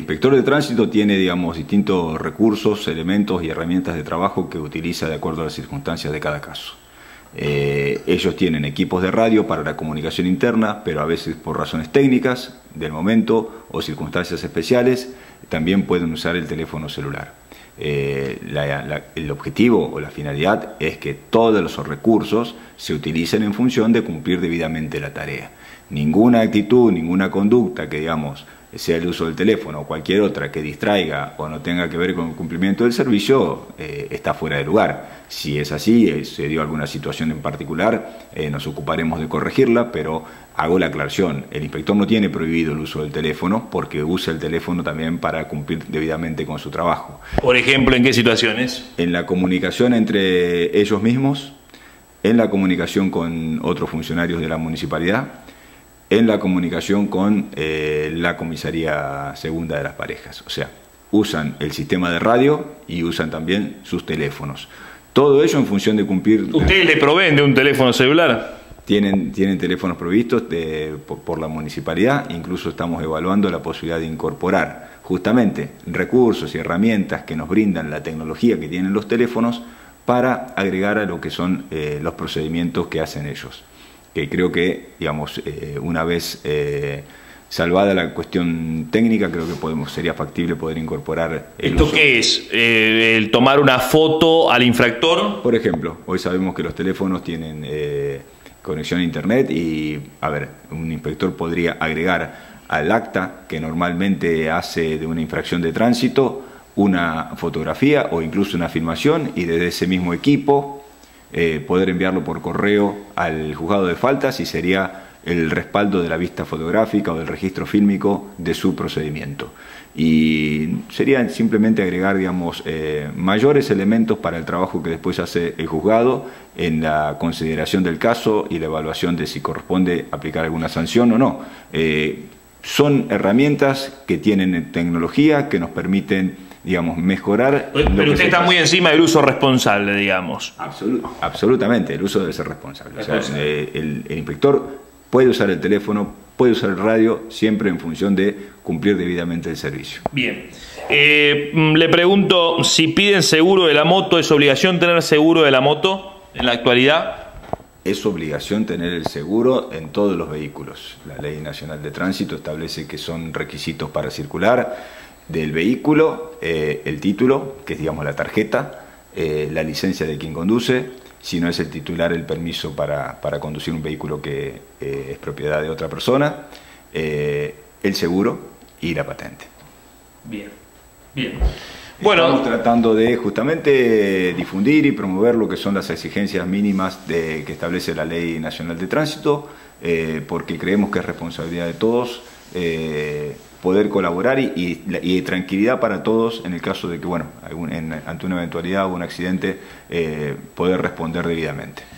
inspector de tránsito tiene, digamos, distintos recursos, elementos y herramientas de trabajo que utiliza de acuerdo a las circunstancias de cada caso. Ellos tienen equipos de radio para la comunicación interna, pero a veces por razones técnicas del momento o circunstancias especiales también pueden usar el teléfono celular. El objetivo o la finalidad es que todos los recursos se utilicen en función de cumplir debidamente la tarea. Ninguna actitud, ninguna conducta que, digamos, sea el uso del teléfono o cualquier otra que distraiga o no tenga que ver con el cumplimiento del servicio, está fuera de lugar. Si es así, se dio alguna situación en particular, nos ocuparemos de corregirla, pero hago la aclaración, el inspector no tiene prohibido el uso del teléfono porque usa el teléfono también para cumplir debidamente con su trabajo. Por ejemplo, ¿en qué situaciones? En la comunicación entre ellos mismos, en la comunicación con otros funcionarios de la municipalidad, en la comunicación con la comisaría segunda de las parejas. O sea, usan el sistema de radio y usan también sus teléfonos. Todo ello en función de cumplir... ¿Ustedes le proveen de un teléfono celular? Tienen teléfonos provistos por la municipalidad, incluso estamos evaluando la posibilidad de incorporar justamente recursos y herramientas que nos brindan la tecnología que tienen los teléfonos para agregar a lo que son los procedimientos que hacen ellos. Que creo que, digamos, una vez salvada la cuestión técnica, creo que sería factible poder incorporar el ¿Esto uso. qué es? ¿El tomar una foto al infractor? Por ejemplo, hoy sabemos que los teléfonos tienen conexión a internet y, a ver, un inspector podría agregar al acta que normalmente hace de una infracción de tránsito una fotografía o incluso una filmación y desde ese mismo equipo poder enviarlo por correo al juzgado de faltas y sería el respaldo de la vista fotográfica o del registro fílmico de su procedimiento. Y sería simplemente agregar, digamos, mayores elementos para el trabajo que después hace el juzgado en la consideración del caso y la evaluación de si corresponde aplicar alguna sanción o no. Son herramientas que tienen tecnología que nos permiten, digamos, mejorar... Pero usted está muy encima del uso responsable, digamos. Absolutamente, el uso debe ser responsable. O sea, el inspector puede usar el teléfono, puede usar el radio, siempre en función de cumplir debidamente el servicio. Bien. Le pregunto, si piden seguro de la moto, ¿es obligación tener seguro de la moto en la actualidad? Es obligación tener el seguro en todos los vehículos. La Ley Nacional de Tránsito establece que son requisitos para circular del vehículo, el título, que es, digamos, la tarjeta, la licencia de quien conduce, si no es el titular, el permiso para conducir un vehículo que es propiedad de otra persona, el seguro y la patente. Bien, bien. Bueno, estamos tratando de justamente difundir y promover lo que son las exigencias mínimas que establece la Ley Nacional de Tránsito, porque creemos que es responsabilidad de todos poder colaborar y tranquilidad para todos en el caso de que, bueno, ante una eventualidad o un accidente, poder responder debidamente.